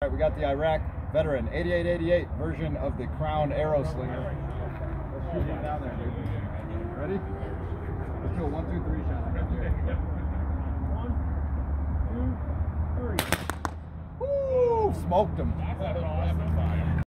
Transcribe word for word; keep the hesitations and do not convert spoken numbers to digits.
All right, we got the Iraq Veteran eighty-eight eighty-eight version of the Crown Arrow Slinger. Let's shoot it down there, dude. Ready? Let's go one, two, three shot. One, two, three. Woo! Smoked him.